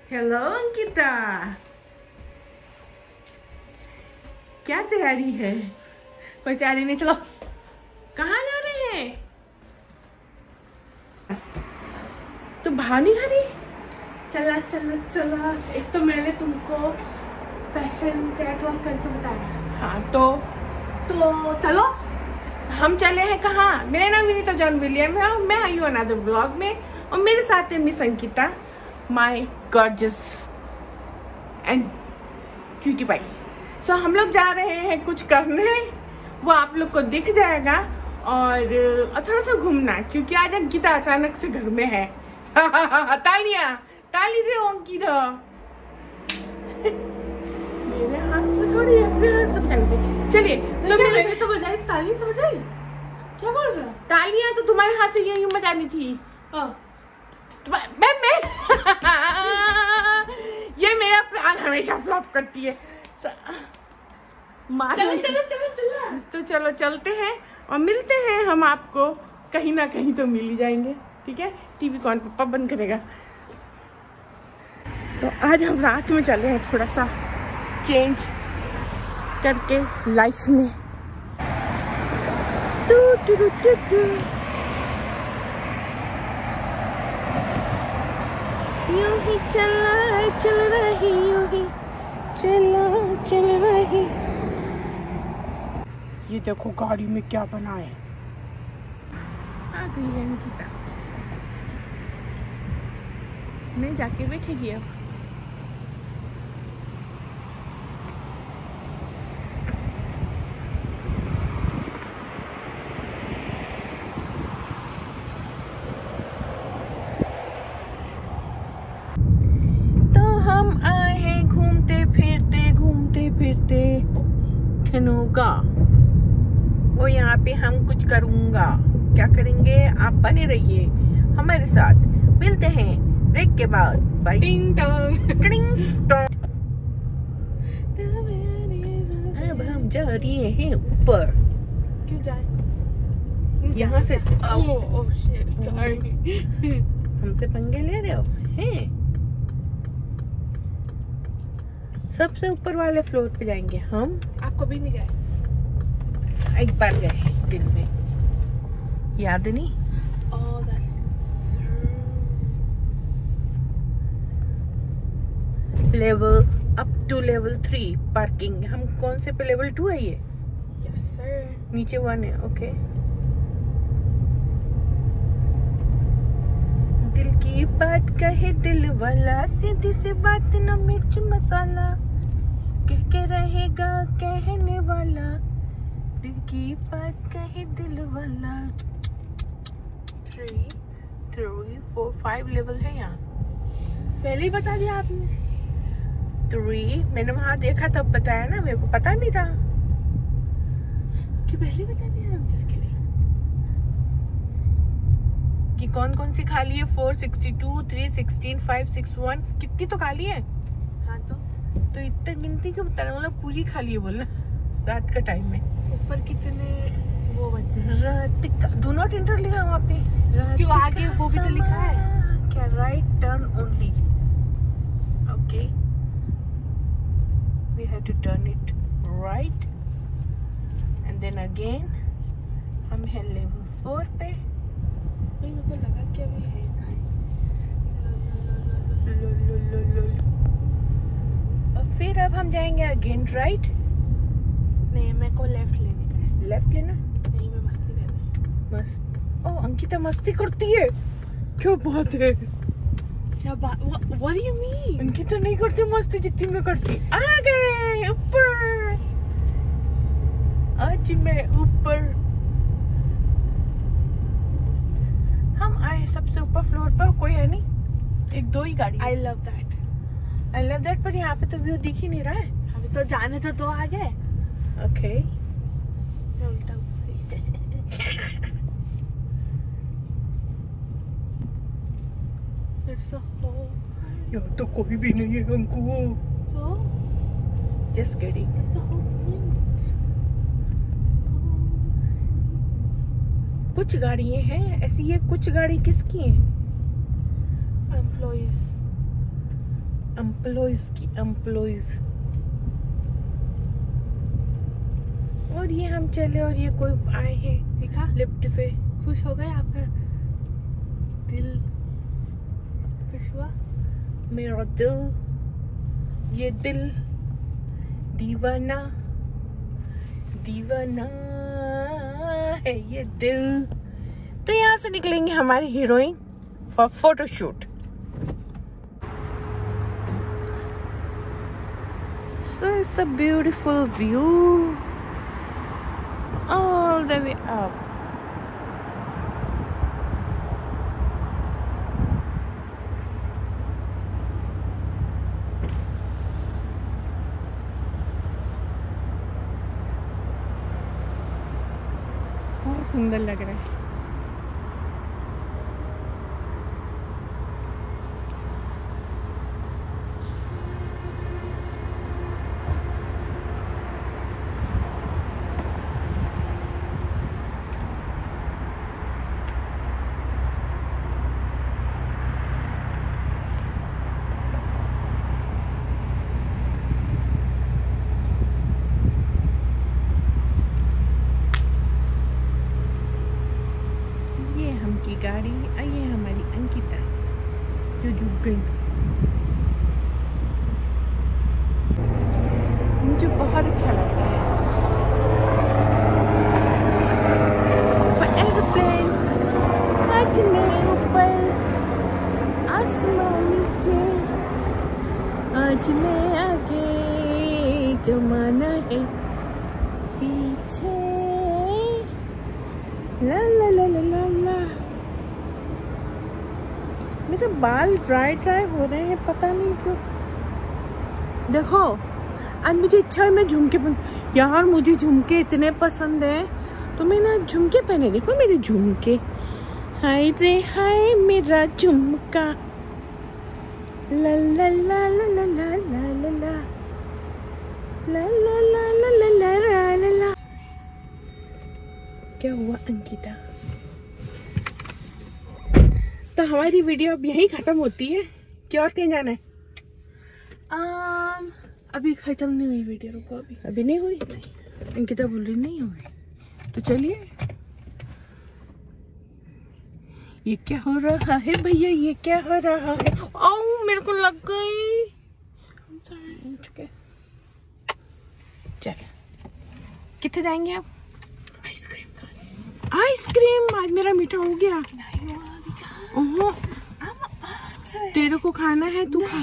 Hello Ankita, क्या तैयारी है? कोई तैयारी नहीं, चलो। कहाँ जा रहे हैं? तो भाव नहीं खरी? चला चला चला। एक तो मैंने तुमको फैशन कैटवॉक करके बताया। हाँ तो चलो। हम चले हैं कहाँ? मेरा नाम विनीता जॉन विलियम है और मैं आई हूँ अनदर ब्लॉग में और मेरे साथ है miss Ankita, my gorgeous and cutie pie. So हम लोग जा रहे हैं कुछ करने, वो आप लोग को दिख जाएगा और थोड़ा सा घूमना, क्योंकि आज अंकिता अचानक से घर में है। तालियां ताली दे अंकिता। मेरे हाथ में थोड़ी अपने हाथ से बजाने दे। चलिए तो मैंने तो बजाई, ताली तो बजाई। क्या बोल रहा? तालियां तो तुम्हारे हाथ से यूं बजानी थी। मैं ये मेरा प्लान हमेशा फ्लॉप करती है। चलो चलो चलो चलो। तो चलो चलते हैं और मिलते हैं। हम आपको कहीं ना कहीं तो मिल ही जाएंगे, ठीक है? टीवी कौन पापा बंद करेगा? तो आज हम रात में चले हैं थोड़ा सा चेंज करके लाइफ में। यूं ही चल रही, यूं ही चल रही। ये देखो गाड़ी में क्या बना है। आ गई है अंकिता, मैं जाके बैठेगी अब। फिरते खनोगा वो यहाँ पे हम कुछ करूँगा। क्या करेंगे? आप बने रहिए हमारे साथ। मिलते हैं ब्रेक के बाद। बाय। टिंग टोंग टिंग टोंग। अब हम जा रहे हैं ऊपर। क्यों जाए? यहाँ से ओह शिट, सॉरी। हमसे पंगे ले रहे हो हैं? सबसे ऊपर वाले फ्लोर पे जाएंगे हम। आप कभी नहीं गए? एक बार गए दिन में, याद नहीं? Oh, that's true. Level up to level 3 parking. हम कौन से पे? लेवल 2 है ये? Yes sir. नीचे 1 है। ओके। दिल की बात कहे दिल वाला, सीधी सी बात न मिर्च मसाला, कह के रहेगा कहने वाला, दिल की बात कहे दिल वाला। 3 4 5 लेवल है यहाँ। पहले ही बता दिया आपने। 3 मैंने वहां देखा तब बताया ना, मेरे को पता नहीं था। क्यों पहले बता दिया? I'm just kidding. कि कौन कौन सी खाली है? 462 316 561 कितनी तो खाली है। हाँ तो इतना गिनती क्यों बता रहे? मतलब पूरी खाली है बोलना रात का टाइम में। ऊपर कितने वो बच्चे? रात का डू नॉट एंटर लिखा वहाँ पे। क्यों आगे वो भी तो लिखा है क्या? Right turn only. Okay, we have to turn it right and then again. हम हैं लेवल 4 पे। मेरे को लगा कि अभी है। और फिर अब हम जाएंगे अगेन राइट। नहीं, मेरे को लेफ्ट लेने का है। लेफ्ट लेना? नहीं, मैं मस्ती कर रही। मस्त। ओ अंकिता मस्ती करती है। क्या बात है? क्या बात? What do you mean? Ankita नहीं करती मस्ती जितनी मैं करती। आ गए ऊपर। आज मैं ऊपर। हम आए सबसे ऊपर फ्लोर पर, कोई है नहीं, 1-2 ही गाड़ी। I love that. I love that, पर यहाँ पे तो व्यू दिख ही नहीं रहा है। अभी तो जाने तो 2 आ गए। ओके। मैं उल्टा घुस गई। It's the whole. यहाँ तो कोई भी नहीं है हमको। So? Just kidding. That's the whole point. कुछ गाड़ियाँ हैं ऐसी। ये कुछ गाड़ी किसकी है? Employees. एम्प्लॉइज। और ये हम चले और ये कोई आए हैं, दिखा लिफ्ट से। खुश हो गए? आपका दिल खुश हुआ? मेरा दिल, ये दिल दीवाना दीवाना है ये दिल। तो यहाँ से निकलेंगे हमारी heroine for photoshoot. So it's a beautiful view all the way up. बहुत सुंदर लग रहा है। की गाड़ी, आइए हमारी अंकिता जो झुक गई। मुझे बहुत अच्छा लग रहा है। एरोप्लेन आज मैं ऊपर, आसमान नीचे, आज मैं आगे, जमाना है पीछे। ला ला ला ला ला ला। मेरे बाल ड्राई हो रहे हैं, पता नहीं क्यों। देखो आज मुझे इच्छा है मैं झुमके पहन। यार मुझे झुमके इतने पसंद है, तो मैं ना झुमके पहने। देखो मेरे झुमके, हाय रे हाय मेरा झुमका, ला ला ला ला ला ला ला ला ला ला ला ला ला ला ला ला। क्या हुआ अंकिता? तो हमारी वीडियो अब यही खत्म होती है कि और कहीं जाना है? अभी खत्म नहीं हुई वीडियो, रुको अभी नहीं हुई। नहीं अंकिता बोल रही नहीं हुई, तो चलिए। ये क्या हो रहा है भैया, ये क्या हो रहा है? आओ मेरे को लग गई। चल कितने जाएंगे आप? आइसक्रीम खाने। आइसक्रीम आज मेरा मीठा हो गया। तेरे को खाना है, तू खा।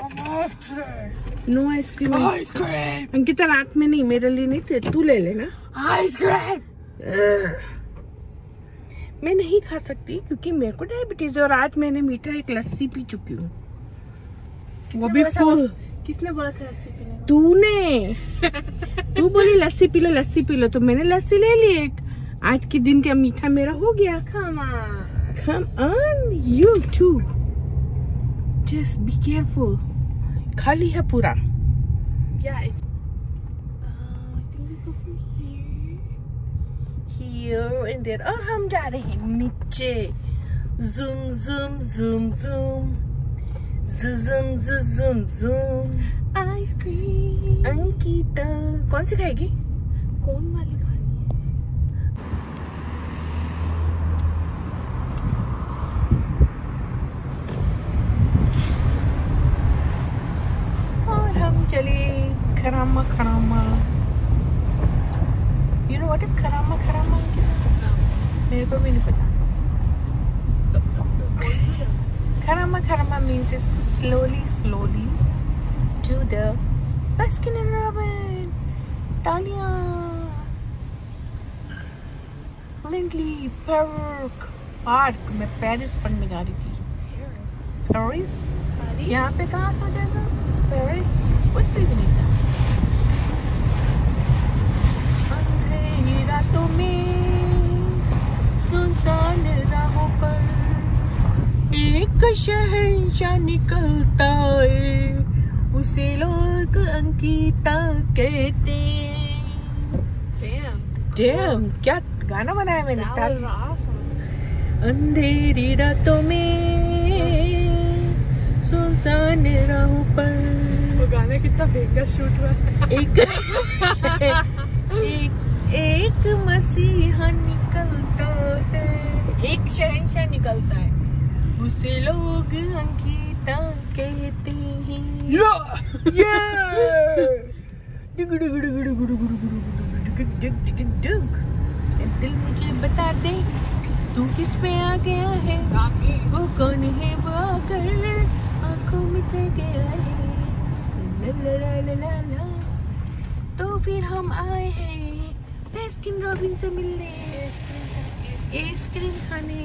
No ice cream. अंकिता रात में नहीं, मेरे लिए नहीं, तू ले लेना आइसक्रीम। मैं नहीं खा सकती क्योंकि मेरे को डायबिटीज है, और आज मैंने मीठा एक लस्सी पी चुकी हूँ, वो भी फुल। किसने बोला था लस्सी पीने? तूने। तू बोली लस्सी पी लो, लस्सी पी लो, तो मैंने लस्सी ले ली एक। आज के दिन का मीठा मेरा हो गया। Come on, you too. Just be careful. खाली है पूरा। Yeah, it's. I think we go from here and there. और हम जा रहे हैं नीचे। Zoom zoom zoom zoom. Zoom zoom zoom zoom. Ice cream. Ankita कौन सी खाएगी? कौन वाली खानी है? और हम चले खरामा खरामा। You know what is खरामा खरामा? मेरे को भी नहीं पता। खरामा खरामा means slowly to the Baskin and Robbins तालियां। लिंडली पार्क में पेरिस पढ़ने जा रही थी। पेरिस? यहाँ पे कहाँ से हो जाएगा? पेरिस कुछ भी नहीं था। अंधेरी रातों में सुनसान राहों पर एक शहंशाह निकलता है, उसे लोग अंकिता कहते। Damn, क्या गाना बनाया मैंने? अंधेरी रातों में सुनसान राहों पर कितना बेकार शूट हुआ। एक मसीहा निकलता है, एक शहंशाह निकलता है, उसे लोग अंकिता कहते हैं। दिल मुझे बता दे तू किस पे आ गया है, वो कौन है वो आकर आंखों में चढ़ गया है। ला ला ला ला ला। तो फिर हम आए हैं बेस्किन रॉबिन से मिलने, आइसक्रीम खाने,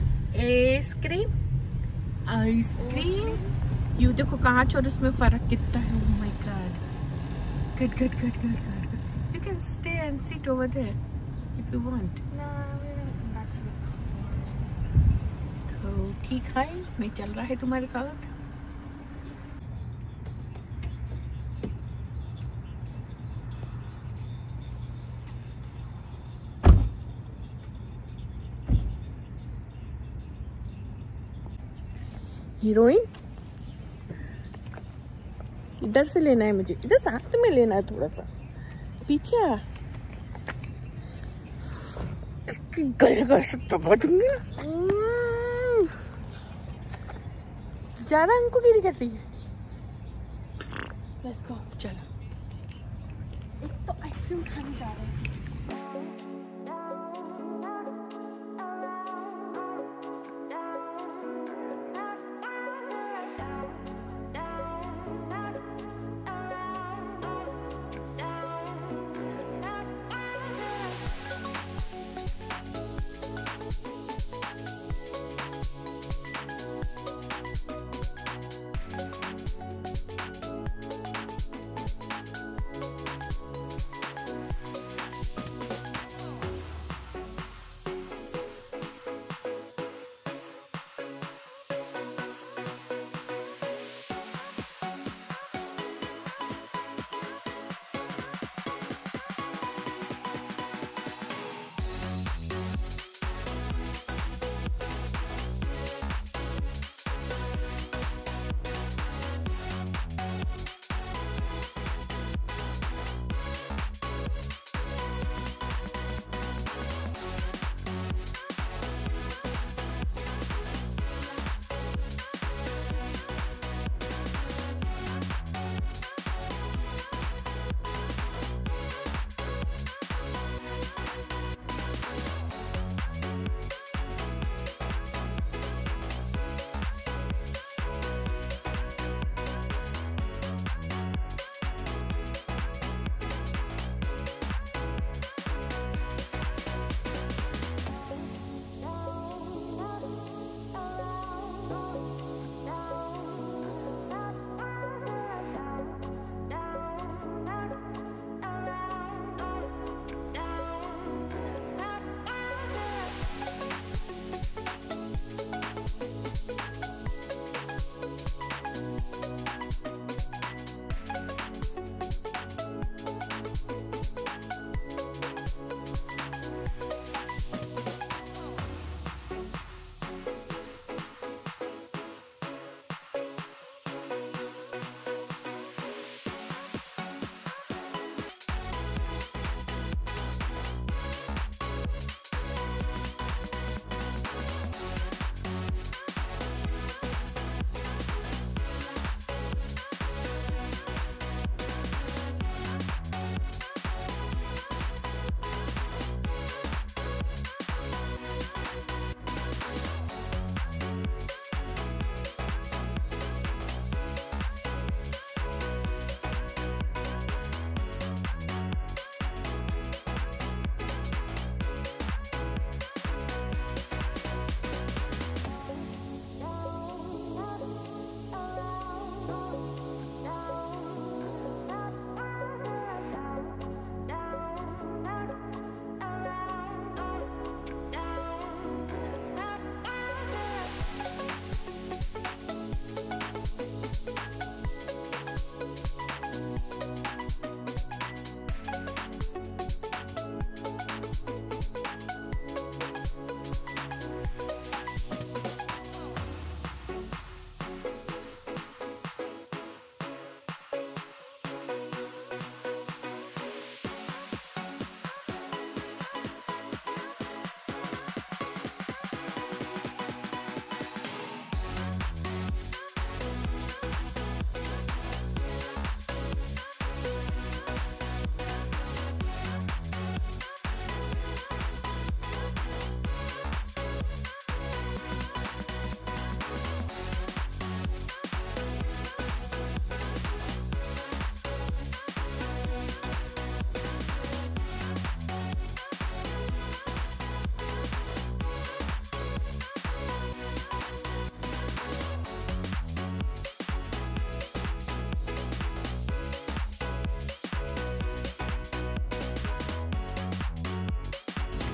आइसक्रीम। यू देखो कांच और उसमें फर्क कितना है। Oh my god, good. You can stay and sit over there if you want. तो ठीक है, मैं चल रहा है तुम्हारे साथ। हीरोइन इधर से लेना है मुझे, इधर साथ में लेना है, थोड़ा सा पीछे आ। इसकी गले का दबा दूंगी। ज्यादा हमको गिरी कर रही है। Let's go. चलो, एक तो आइसक्रीम खाने जा रहे हैं।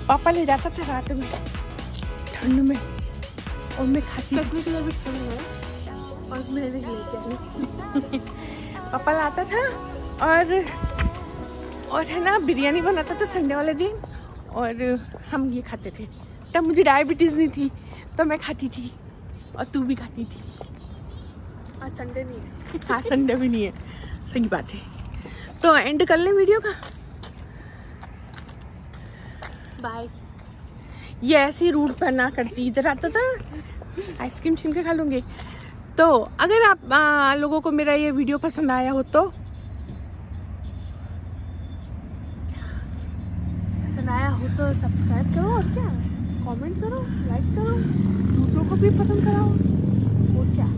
पापा ले जाता था रात में ठंड में और मैं खाती कटने के लिए भी ठंड है और मैंने लेके आई। पापा लाता था और है ना बिरयानी बनाता था संडे वाले दिन और हम ये खाते थे। तब मुझे डायबिटीज़ नहीं थी तो मैं खाती थी और तू भी खाती थी। आज संडे नहीं है। हाँ संडे भी नहीं है, सही बात है। तो एंड कर लें वीडियो का। बाय। ये ऐसी रूट पर ना करती, इधर आता था आइसक्रीम छीन के खा लूँगी। तो अगर आप लोगों को मेरा ये वीडियो पसंद आया हो तो पसंद आया हो तो सब्सक्राइब करो और क्या, कमेंट करो, लाइक करो, दूसरों को भी पसंद कराओ और क्या।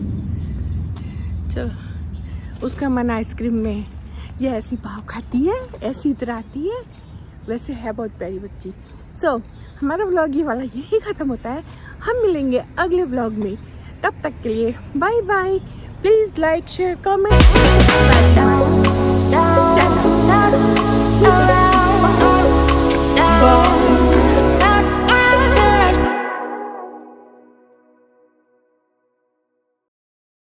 चलो, उसका मन आइसक्रीम में है। ये ऐसी भाव खाती है, ऐसी इधर आती है, वैसे है बहुत प्यारी बच्ची। सो हमारा व्लॉग ये वाला यही ख़त्म होता है। हम मिलेंगे अगले व्लॉग में, तब तक के लिए bye bye. Please like share comment.